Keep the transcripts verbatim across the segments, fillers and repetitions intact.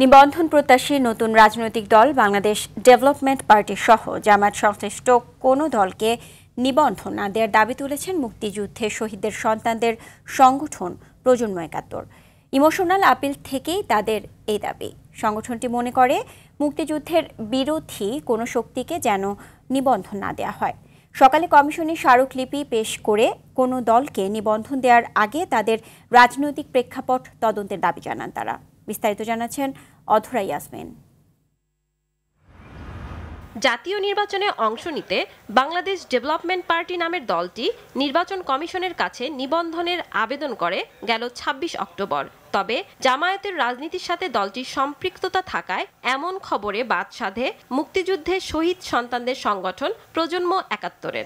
নিবন্ধন প্রত্যাশী নতুন রাজনৈতিক দল বাংলাদেশ ডেভেলপমেন্ট পার্টি সহ জামায়াত সংশ্লিষ্ট কোনো দলকে নিবন্ধন না দেওয়ার দাবি তুলেছেন মুক্তিযুদ্ধে শহীদদের সন্তানদের সংগঠন প্রজন্ম একাত্তর। ইমোশনাল আপিল থেকেই তাদের এই দাবি। সংগঠনটি মনে করে মুক্তিযুদ্ধের বিরোধী কোনো শক্তিকে যেন নিবন্ধন না দেওয়া হয়। সকালে কমিশনে স্মারকলিপি পেশ করে কোনো দলকে নিবন্ধন দেওয়ার আগে তাদের রাজনৈতিক প্রেক্ষাপট তদন্তের দাবি জানান তারা। বিস্তারিত জানাচ্ছেন অধরা ইয়াসমিন। জাতীয় নির্বাচনে অংশ নিতে বাংলাদেশ ডেভেলপমেন্ট পার্টি নামের দলটি নির্বাচন কমিশনের কাছে নিবন্ধনের আবেদন করে গেল ছাব্বিশ অক্টোবর। তবে জামায়াতের রাজনীতির সাথে দলটির সম্পৃক্ততা থাকায় এমন খবরে বাদ সাধে মুক্তিযুদ্ধে শহীদ সন্তানদের সংগঠন প্রজন্ম একাত্তরের।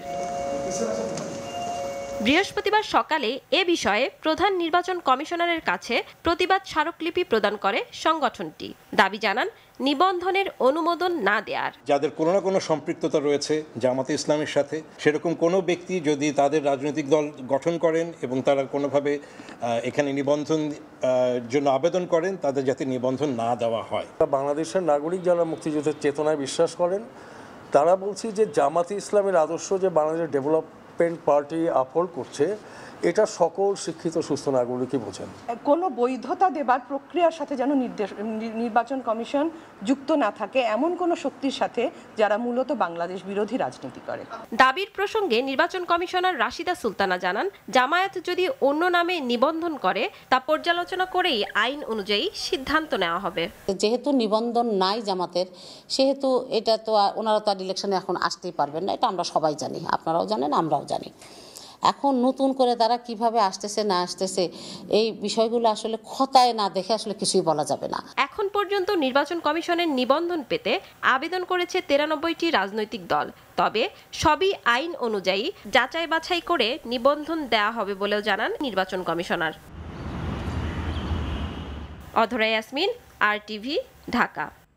বৃহস্পতিবার সকালে এ বিষয়ে প্রধান নির্বাচন কমিশনারের কাছে প্রতিবাদ স্মারকলিপি প্রদান করে সংগঠনটি। দাবি জানান নিবন্ধনের অনুমোদন না দেওয়ার। যাদের কোনো না কোনো সম্পৃক্ততা রয়েছে জামাতে ইসলামের সাথে, সেরকম কোনো ব্যক্তি যদি তাদের রাজনৈতিক দল গঠন করেন এবং তারা কোনোভাবে এখানে নিবন্ধন জন্য আবেদন করেন, তাদের যাতে নিবন্ধন না দেওয়া হয়। বাংলাদেশের নাগরিক যারা মুক্তিযুদ্ধের চেতনায় বিশ্বাস করেন, তারা বলছি যে জামাতে ইসলামের আদর্শ যে বাংলাদেশের ডেভেলপ পার্টি আপহোল্ড করছে, এটা সকল শিক্ষিত সুস্থ নাগরিকই বোঝেন। কোনো বৈধতা দেবার প্রক্রিয়ার সাথে যেন নির্বাচন কমিশন যুক্ত না থাকে এমন কোনো শক্তির সাথে যারা মূলত বাংলাদেশ বিরোধী রাজনীতি করে। দাবির প্রসঙ্গে নির্বাচন কমিশনার রাশিদা সুলতানা জানান, জামায়াত যদি অন্য নামে নিবন্ধন করে তা পর্যালোচনা করেই আইন অনুযায়ী সিদ্ধান্ত নেওয়া হবে। যেহেতু নিবন্ধন নাই জামাতের, সেহেতু এটা তো ওনারা তো আর ইলেকশনে এখন আসতেই পারবেন না, এটা আমরা সবাই জানি, আপনারাও জানেন, আমরাও জানি। এখন নতুন করে তারা কিভাবে আসতেছে না আসতেছে এই বিষয়গুলো আসলে খতায় না দেখে আসলে কিছুই বলা যাবে না। এখন পর্যন্ত নির্বাচন কমিশনের নিবন্ধন পেতে আবেদন করেছে তিরানব্বইটি রাজনৈতিক দল। তবে সবই আইন অনুযায়ী যাচাই বাছাই করে নিবন্ধন দেওয়া হবে বলেও জানান নির্বাচন কমিশনার। অধরা ইয়াসমিন, আর টিভি, ঢাকা।